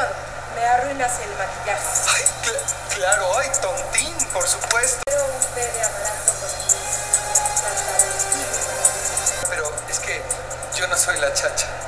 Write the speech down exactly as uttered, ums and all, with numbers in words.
Perdón, me arruinas el maquillaje. Ay, cl claro, ay, tontín, por supuesto. Quiero un bebé hablando conmigo. Pero es que yo no soy la chacha.